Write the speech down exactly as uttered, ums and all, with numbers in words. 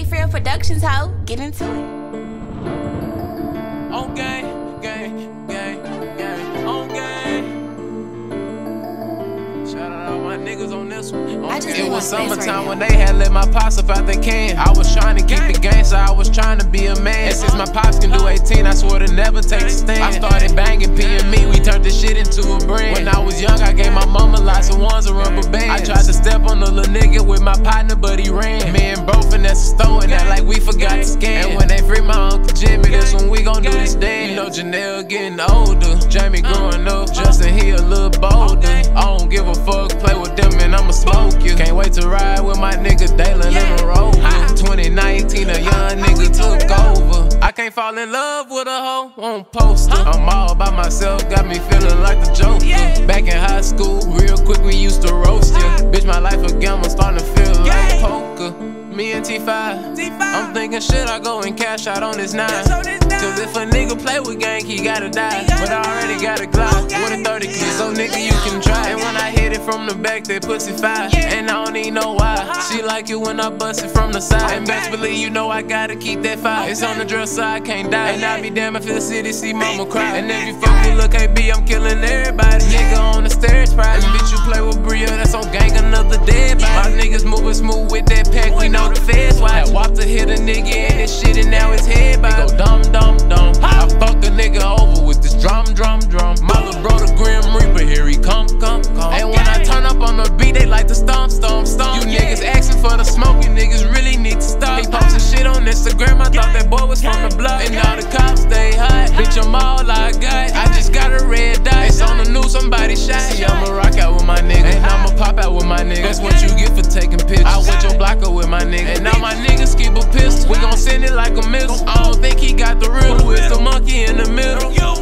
Frill Productions, ho. Get into it. On gang, gang, gang, gang, on gang. Shout out all my niggas on this one. On it was summertime right when they had let my pops up out the can. I was trying to keep it gang, so I was trying to be a man. And since my pops can do eighteen, I swore to never take a stand. I started banging P M E, we turned this shit into a brand. When I was young, I gave my mama lots of ones and rubber bands. I tried to step on the little nigga with my partner, but he ran. Me and bro finesse the store and act like we forgot to scan. And when they free my Uncle Jimmy, that's when we gon' do this dance. You know Janelle getting older, Jamie growing up, Justin he a little bolder. I don't give a fuck, play with them and I'ma smoke you. Can't wait to ride with my nigga Dalen in a Rover. twenty nineteen, a young nigga took over. I can't fall in love with a hoe on poster. I'm all by myself, got me feeling like the Joker. Back in high school, real quick we used to roast ya. Bitch, my life a gamble, starting to feel like poker. Me and T five, I'm thinking should I go and cash out on this nine? Cause if a nigga play with gang, he gotta die. But I already got a Glock with a thirty clip, so nigga you can try. And when I hit it from the back, that pussy fire. And I don't even know why. She like it when I bust it from the side. And best believe you know I gotta keep that fire. It's on the drill so I can't die. And I be damn if the city see mama cry. And if you fuck with Lil K B, I'm killing everybody. Nigga on the stairs, prize. Bitch, you play with Bria, that's on gang, another dead body. My niggas moving smooth with that pack, we know the feds watch. I whopped to hit a nigga in this shit and now his head by. Go dumb, dumb, dumb. I fuck a nigga over with this drum, drum, drum. My little bro, the Grim Reaper, here he come, come, come. And when I turn up on the beat, they like to stomp, stomp, stomp. You niggas asking for the smoke, you niggas really need to stop. He posted shit on Instagram, I thought that boy was from the block. And now the cops stay hot. Bitch, I'm all I got. I just got a red dot. It's on the news, somebody shot. See, I'ma rock out with my nigga. And I'ma pop out with my nigga. That's what you get for taking pictures. I went your block up with my nigga. And now my niggas keep a pistol. We gon' send it like a missile. I don't think he got the real. Who is the monkey in the middle?